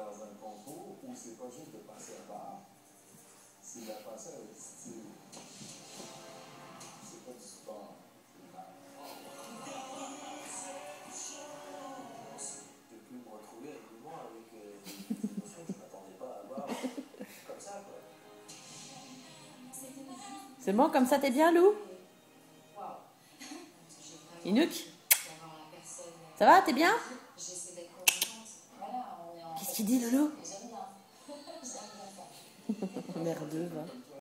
dans un concours où c'est pas juste de passer à part, c'est de la passer avec style. C'est pas du sport. De plus me retrouver régulièrement avec des émotions que je ne m'attendais pas à avoir comme ça, quoi. C'est bon, comme ça, t'es bien, Lou? Inouk? Ça va, t'es bien? Qu'est-ce qu'il dit, Loulou? Merdeux, va.